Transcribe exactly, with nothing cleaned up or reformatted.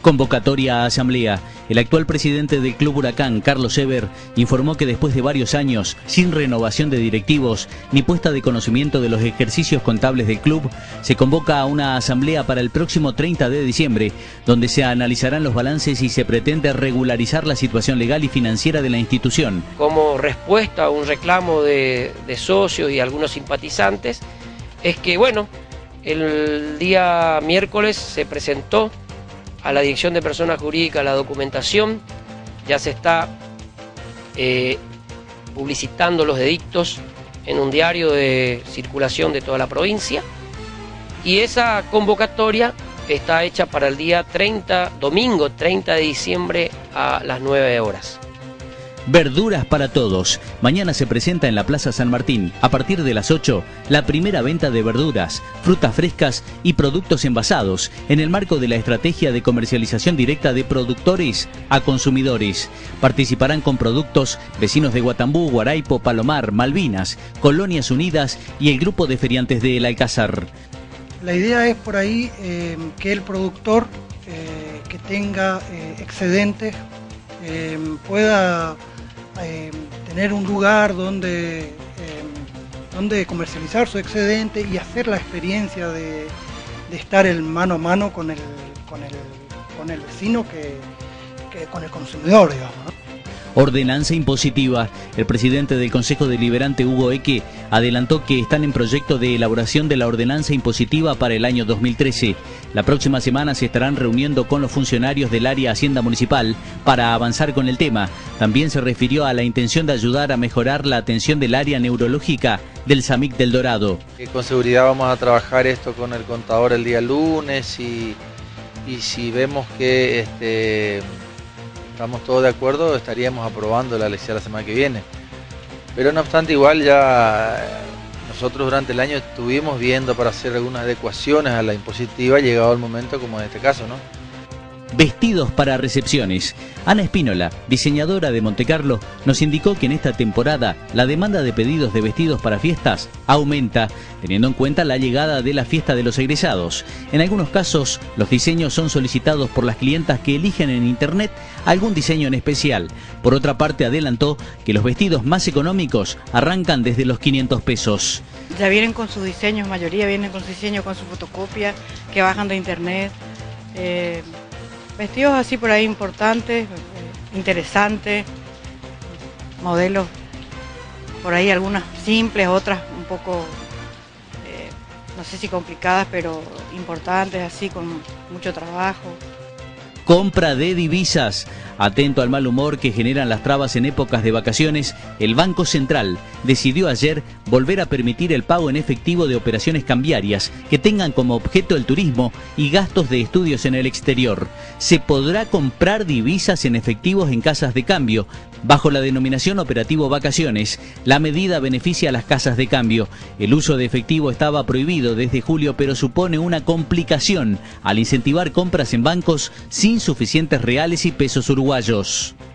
Convocatoria a asamblea. El actual presidente del Club Huracán, Carlos Eber, informó que después de varios años, sin renovación de directivos ni puesta de conocimiento de los ejercicios contables del club, se convoca a una asamblea para el próximo treinta de diciembre, donde se analizarán los balances y se pretende regularizar la situación legal y financiera de la institución. Como respuesta a un reclamo de, de socios y algunos simpatizantes, es que, bueno, el día miércoles se presentó a la Dirección de Personas Jurídicas la documentación, ya se está eh, publicitando los edictos en un diario de circulación de toda la provincia, y esa convocatoria está hecha para el día treinta, domingo treinta de diciembre a las nueve horas. Verduras para todos. Mañana se presenta en la Plaza San Martín, a partir de las ocho, la primera venta de verduras, frutas frescas y productos envasados, en el marco de la estrategia de comercialización directa de productores a consumidores. Participarán con productos vecinos de Guatambú, Guaraipo, Palomar, Malvinas, Colonias Unidas y el grupo de feriantes de El Alcázar. La idea es por ahí eh, que el productor eh, que tenga eh, excedentes eh, pueda Eh, tener un lugar donde, eh, donde comercializar su excedente y hacer la experiencia de, de estar en mano a mano con el, con el, con el vecino, que, que con el consumidor, digamos, ¿no? Ordenanza impositiva. El presidente del Consejo Deliberante, Hugo Eque, adelantó que están en proyecto de elaboración de la ordenanza impositiva para el año dos mil trece. La próxima semana se estarán reuniendo con los funcionarios del área Hacienda Municipal para avanzar con el tema. También se refirió a la intención de ayudar a mejorar la atención del área neurológica del SAMIC del Dorado. Con seguridad vamos a trabajar esto con el contador el día lunes y, y si vemos que este, estamos todos de acuerdo, estaríamos aprobando la lección la semana que viene. Pero no obstante, igual ya nosotros durante el año estuvimos viendo para hacer algunas adecuaciones a la impositiva, llegado el momento como en este caso, ¿no? Vestidos para recepciones. Ana Espínola, diseñadora de Montecarlo, nos indicó que en esta temporada la demanda de pedidos de vestidos para fiestas aumenta, teniendo en cuenta la llegada de la fiesta de los egresados. En algunos casos, los diseños son solicitados por las clientas que eligen en internet algún diseño en especial. Por otra parte, adelantó que los vestidos más económicos arrancan desde los quinientos pesos. Ya vienen con sus diseños, mayoría vienen con su diseño, con su fotocopia, que bajan de internet. Eh... Vestidos así por ahí importantes, interesantes, modelos por ahí algunas simples, otras un poco, eh, no sé si complicadas, pero importantes, así con mucho trabajo. Compra de divisas. Atento al mal humor que generan las trabas en épocas de vacaciones, el Banco Central decidió ayer volver a permitir el pago en efectivo de operaciones cambiarias que tengan como objeto el turismo y gastos de estudios en el exterior. Se podrá comprar divisas en efectivos en casas de cambio, bajo la denominación Operativo Vacaciones. La medida beneficia a las casas de cambio. El uso de efectivo estaba prohibido desde julio, pero supone una complicación al incentivar compras en bancos sin suficientes reales y pesos uruguayos.